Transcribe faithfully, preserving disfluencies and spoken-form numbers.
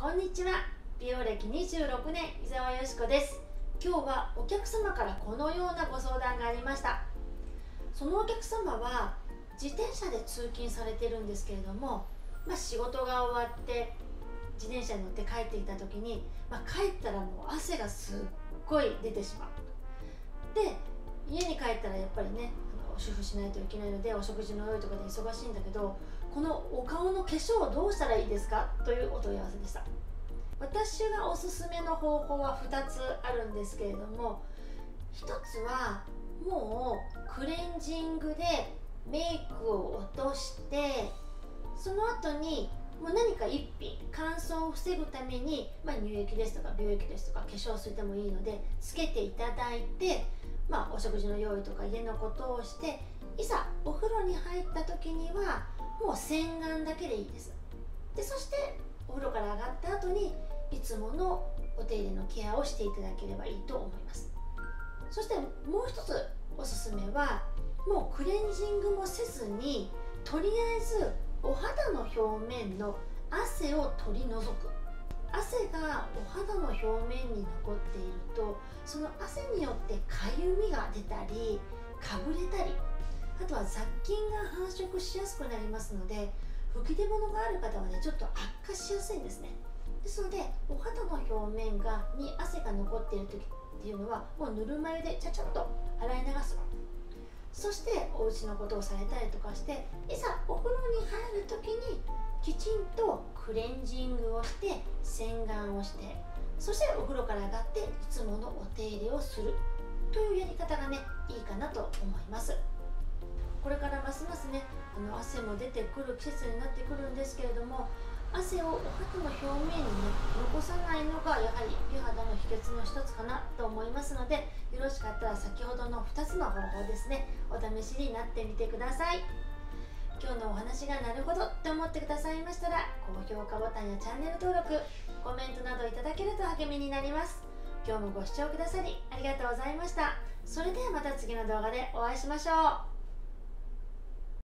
こんにちは。美容歴にじゅうろくねん、伊沢よしこです。今日はお客様からこのようなご相談がありました。そのお客様は自転車で通勤されてるんですけれども、まあ、仕事が終わって自転車に乗って帰ってきた時に、まあ、帰ったらもう汗がすっごい出てしまう。で、家に帰ったらやっぱりね、主婦しないといけないのでお食事の用意とかで忙しいんだけど、このお顔の化粧をどうしたらいいですかというお問い合わせでした。私がおすすめの方法はふたつあるんですけれども、ひとつはもうクレンジングでメイクを落として、その後にもう何か一品乾燥を防ぐために、まあ、乳液ですとか美容液ですとか化粧水でもいいのでつけていただいて、まあ、お食事の用意とか家のことをして、いざお風呂に入った時にはもう洗顔だけでいいです。でそしてお風呂から上がった後にいつものお手入れのケアをしていただければいいと思います。そしてもう一つおすすめは、もうクレンジングもせずにとりあえずお肌の表面の汗を取り除く。汗がお肌の表面に残っていると、その汗によってかゆみが出たりかぶれたり、あとは雑菌が繁殖しやすくなりますので、吹き出物がある方はねちょっと悪化しやすいんですね。ですのでお肌の表面がに汗が残っている時っていうのは、もうぬるま湯でちゃちゃっと洗い流す。そしてお家のことをされたりとかして、いざお風呂に入る時にきちんとクレンジングをして洗顔をして、そしてお風呂から上がっていつものお手入れをするというやり方がねいいかなと思います。これからますますね、あの汗も出てくる季節になってくるんですけれども、汗をお肌の表面にね残さないのがやはり美肌の秘訣の一つかなと思いますので、よろしかったら先ほどのふたつの方法ですね、お試しになってみてください。今日のお話がなるほどって思ってくださいましたら、高評価ボタンやチャンネル登録、コメントなどいただけると励みになります。今日もご視聴くださりありがとうございました。それではまた次の動画でお会いしましょう。